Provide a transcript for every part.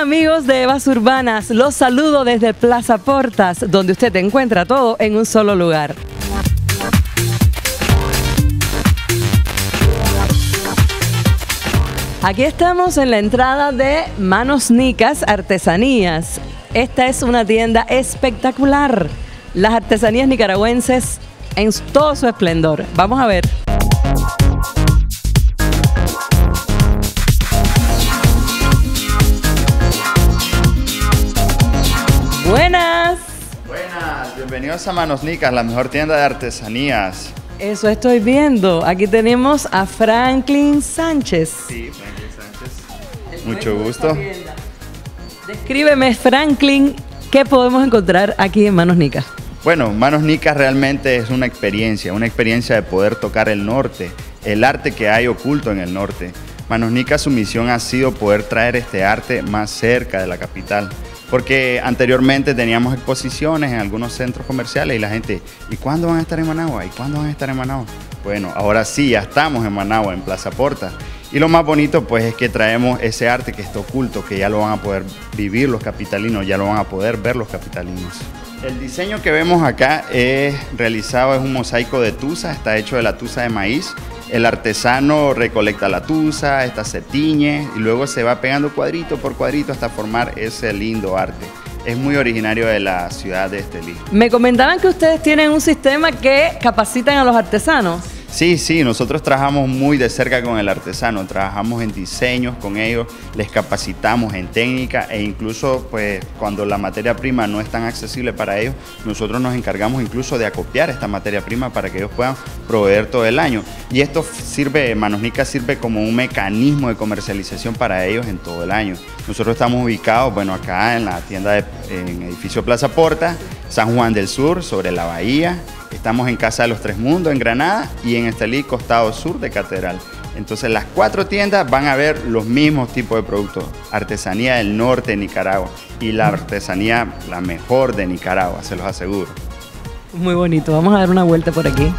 amigos de Evas Urbanas, los saludo desde Plaza Portas, donde usted encuentra todo en un solo lugar. Aquí estamos en la entrada de Manos Nicas Artesanías. Esta es una tienda espectacular. Las artesanías nicaragüenses en todo su esplendor. Vamos a ver. Buenas. Buenas, bienvenidos a Manos Nicas, la mejor tienda de artesanías. Eso estoy viendo. Aquí tenemos a Franklin Sánchez. Sí, Franklin Sánchez. Mucho gusto. Descríbeme, Franklin, ¿qué podemos encontrar aquí en Manos Nicas? Bueno, Manos Nicas realmente es una experiencia de poder tocar el norte, el arte que hay oculto en el norte. Manos Nicas, su misión ha sido poder traer este arte más cerca de la capital. Porque anteriormente teníamos exposiciones en algunos centros comerciales y la gente, ¿y cuándo van a estar en Managua? ¿Y cuándo van a estar en Managua? Bueno, ahora sí, ya estamos en Managua, en Plaza Portas. Y lo más bonito pues es que traemos ese arte que está oculto, que ya lo van a poder vivir los capitalinos, ya lo van a poder ver los capitalinos. El diseño que vemos acá es un mosaico de tusa, está hecho de la tusa de maíz. El artesano recolecta la tusa, esta se tiñe y luego se va pegando cuadrito por cuadrito hasta formar ese lindo arte. Es muy originario de la ciudad de Estelí. Me comentaban que ustedes tienen un sistema que capacitan a los artesanos. Sí, nosotros trabajamos muy de cerca con el artesano, trabajamos en diseños con ellos, les capacitamos en técnica e incluso pues cuando la materia prima no es tan accesible para ellos, nosotros nos encargamos incluso de acopiar esta materia prima para que ellos puedan proveer todo el año. Y esto sirve, Manos Nicas sirve como un mecanismo de comercialización para ellos en todo el año. Nosotros estamos ubicados, bueno, acá en la tienda en edificio Plaza Portas, San Juan del Sur, sobre la bahía. Estamos en Casa de los Tres Mundos, en Granada, y en Estelí, costado sur de Catedral. Entonces las 4 tiendas van a ver los mismos tipos de productos. Artesanía del norte de Nicaragua y la artesanía la mejor de Nicaragua, se los aseguro. Muy bonito, vamos a dar una vuelta por aquí.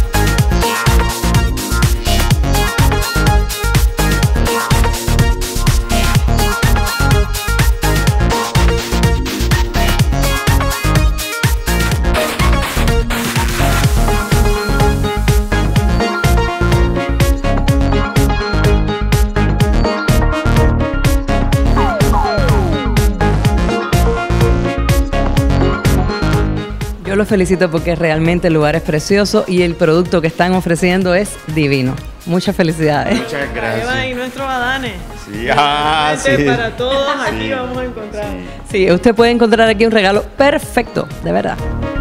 Yo los felicito porque realmente el lugar es precioso y el producto que están ofreciendo es divino. Muchas felicidades. Muchas gracias. Y nuestro Adane. Sí, sí. Para todos aquí Sí. vamos a encontrar. Sí, usted puede encontrar aquí un regalo perfecto, de verdad.